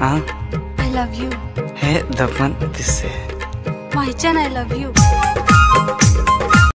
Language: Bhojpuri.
हाँ I love you. है दफन किससे? Mahichan, I love you.